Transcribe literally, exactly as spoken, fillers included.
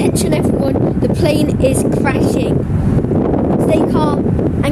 Attention everyone, the plane is crashing. Stay calm